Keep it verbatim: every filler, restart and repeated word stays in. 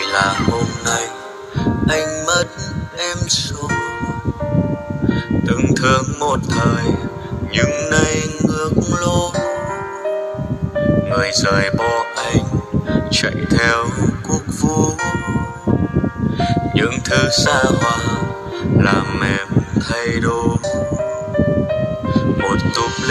là hôm nay anh mất em rồi. Từng thương một thời nhưng nay ngược lối, người rời bỏ anh chạy theo cuộc vui. Những thứ xa hoa làm em thay đổi. Một túp